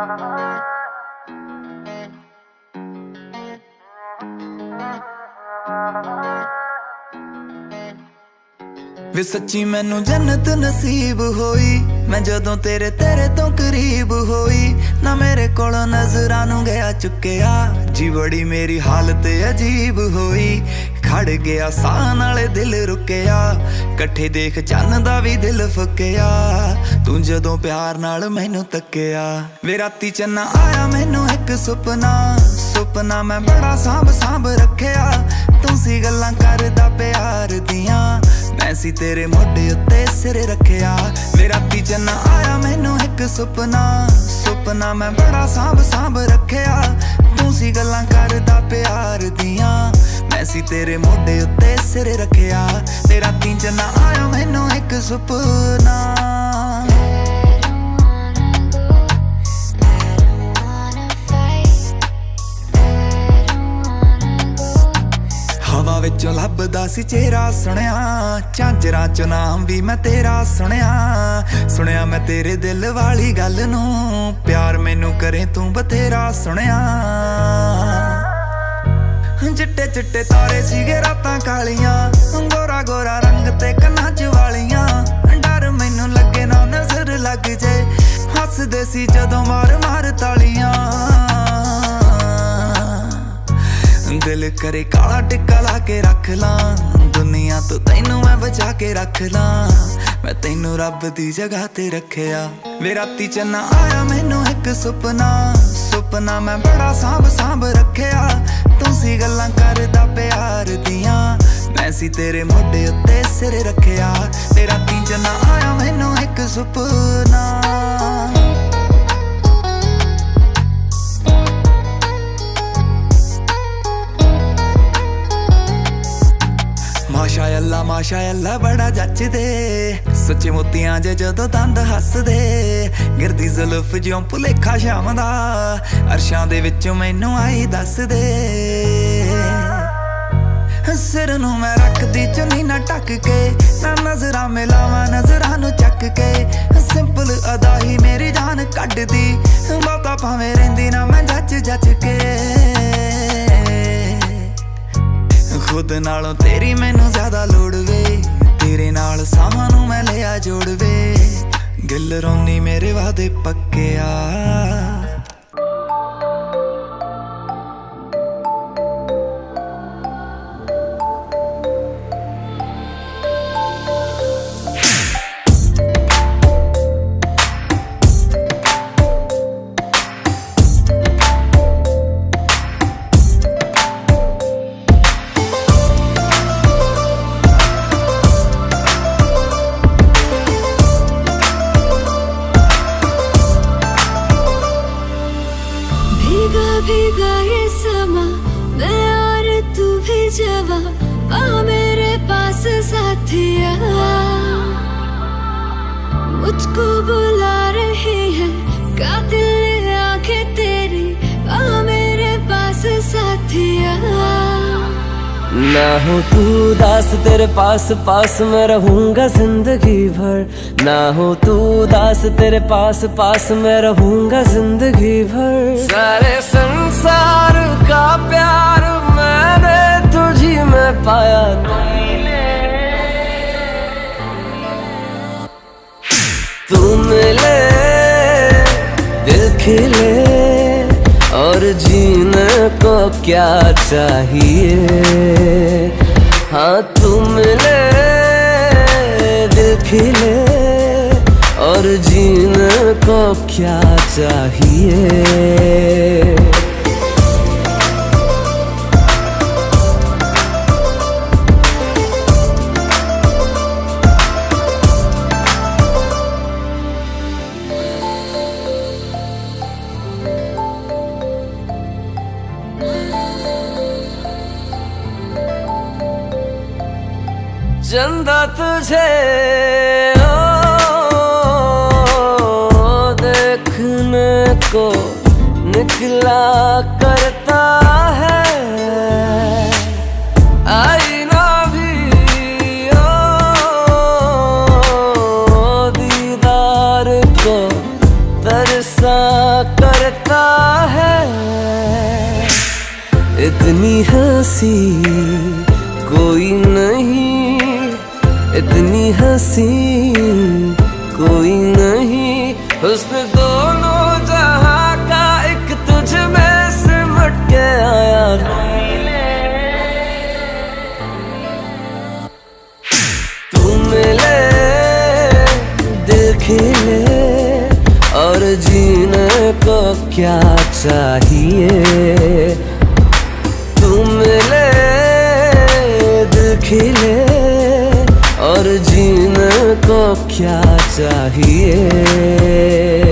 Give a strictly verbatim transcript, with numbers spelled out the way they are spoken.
वे सच्ची मैनू जन्नत नसीब होई, मैं जदों तेरे तेरे तो करीब होई। ना मेरे कोलों नजरां नू गया चुकिया, जी बड़ी मेरी हालत अजीब होई। खड़ गया साह नाले दिल रुकिया, कट्ठे देख चन्न दा भी दिल फुकिया। तू जदों प्यार नाल मैनू तकिया, वे राती चन्ना आया मैनू एक सुपना। सुपना मैं बड़ा सांभ सांभ रखिया, तू सी गल्लां करदा प्यार दियां, मैं सी तेरे मोढे उत्ते सिर रखिया। वे राती चन्ना आया मैनू एक सुपना। सुपना मैं बड़ा सांभ सांभ रखिया, तू सी गल्लां करदा प्यार दियां, मैं सी तेरे मोढे उत्ते सिर रखिया। ते राती चन्ना आया मैनू एक सुपना। हवा विचों लभदा सी चेहरा सुनिया, झांजरां चों नाम भी मैं तेरा सुनिया। सुनिया मैं तेरे दिल वाली गल नू, प्यार मैनू करे तू बथेरा सुनिया। चिट्टे चिट्टे तारे सीगे रातां कालियां, गोरा गोरा रंग ते कन्नां च वालियां। डर मैनू लगे ना नजर लग जे, हसदे सी जदों मार मार तालियां। दिल करे काला टिक्का ला के रख लां, दुनिया तो तैनू मैं बचा के रख लां, मैं तैनू रब दी जगह ते रखिया। वे राती चन्ना आया मैनू एक सुपना। सुपना मैं बड़ा सांभ सांभ रखिया, तू सी गल्लां करदा प्यार दियां, मैं सी तेरे मोढे उत्ते सिर रखिया। वे राती चन्ना आया मैनू एक सुपना। माशा अल्लाह माशा अल्लाह बड़ा जचदे, सच्चे मोतियां जे जदों दंद हसदे। गिरदी जुल्फ ज्यों भुलेखा शाम दा, अरशां दे विचों मैनू आई दस दे। सिर नू मैं रखदी चुन्नी ना ढक के, ना नजरां मिलावां नजरां नू चक के। सिंपल अदा ही मेरी जान कड्डदी, बहुता भावें रहिंदी ना मैं जच जच के। खुद नालों तेरी मैनू ज्यादा लोड़ वे, तेरे नाल साहां नू मैं लिया जोड़ वे। गिल रोनी मेरे वादे पक्किया। भीगा ये समा, मैं और तू भी जवा, आ मेरे पास साथिया। मुझको बुला रही है कातिल आंखें तेरी, आ मेरे पास साथिया। ना हो तू दास तेरे पास पास मैं रहूंगा जिंदगी भर। ना हो तू दास तेरे पास पास मैं रहूंगा जिंदगी भर। सारे संसार का प्यार मैंने तुझी में पाया, तू मिले दिल खिले और जीने को क्या चाहिए। हाँ तू मिले दिल खिले और जीने को क्या चाहिए। चंदा तुझे ओ, देखने को निकला करता है। आईना भी ओ, दीदार को तरसा करता है। इतनी हंसी कोई नहीं, इतनी हंसी कोई नहीं, हुस्न दोनों जहां का एक तुझ में सिमट के आया। तू मिले दिल खिले और जीने को क्या चाहिए। तू मिले दिल खिले और जीने को क्या चाहिए।